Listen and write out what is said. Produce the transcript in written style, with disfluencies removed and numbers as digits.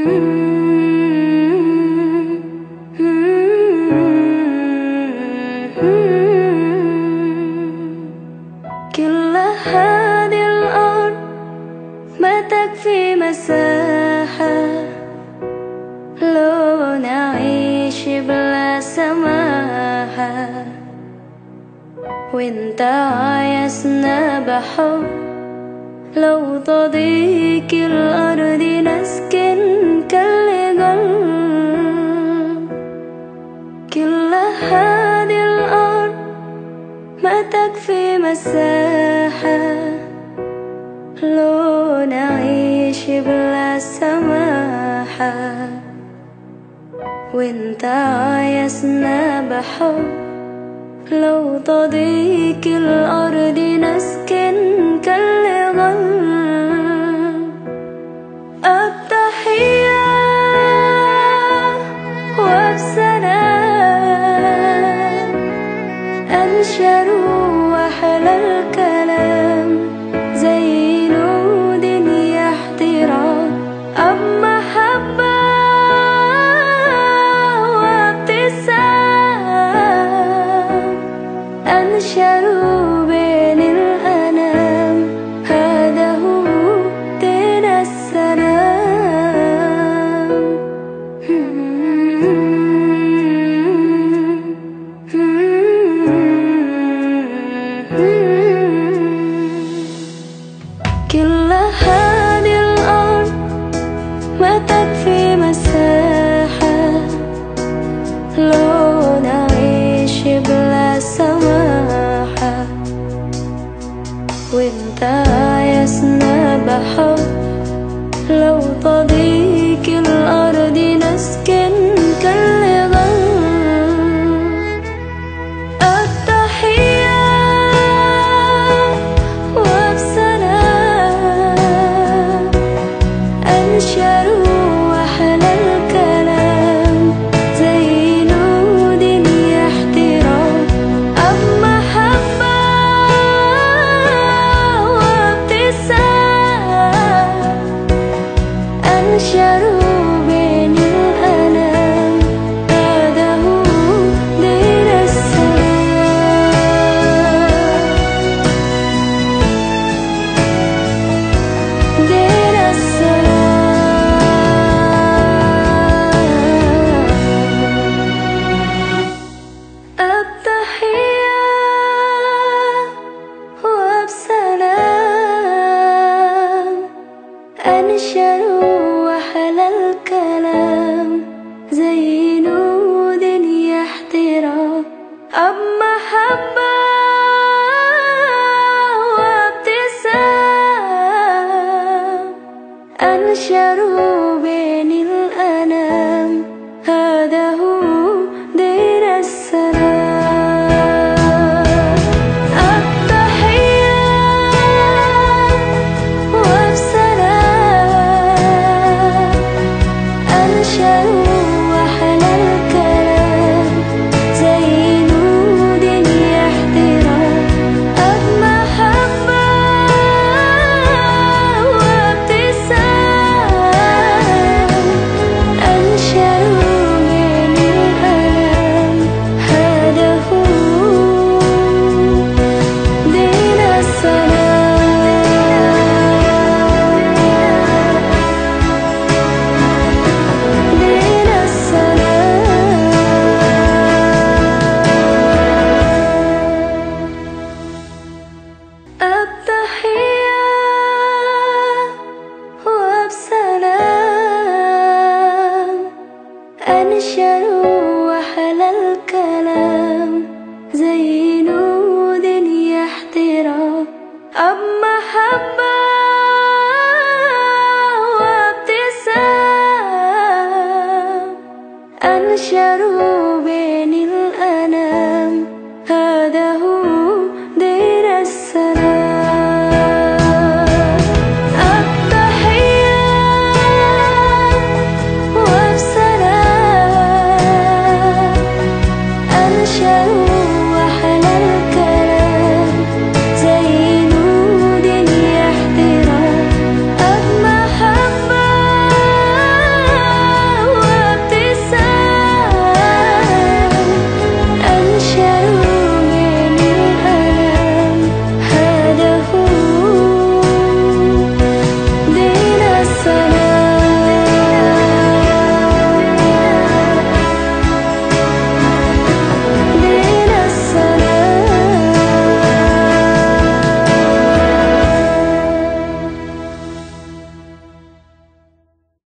كل هذه الأرض ما تكفي مساحة لو نعيش بلا سماحة، وانت عايزنا بحب لو تضيق الأرض نسكن كالقلب. كل هذه الأرض ما تكفي مساحة لو نعيش بلا سماحة، وانت عايزنا بحب لو تضيق الأرض نسكن كالغل. التحية وبسلام أنشر وحل الكلام زي نود يحترام، أب محبة وابتسام أنشروا بين الأنام، هذا هو دين السلام. كل هذه الأرض ما تكفي مساحة لو نعيش بلا سماحة، وانت عايزنا بحب لو تضيق الأرض نسكن كالغل. التحية وبسلام أنشروا وحل الكلام زي نود يحترام، أب محبة وابتسام أنشروا بين الأنام، هذا هو دين السلام. دين السلام. التحية وبسلام أنشروا وحل الكلام زي نود يحترام، أب محبة وابتسام أنشروا بين الأنام، هذا هو دين السلام. التحية وبسلام أنشروا وحل الكلام زي نود يحترام، أب محبة وابتسام أنشروا بين الأنام، هذا هو دين السلام. دين السلام. التحية وبسلام أنشروا وحل الكلام زي نود يحترام، أب محبة وابتسام أنشروا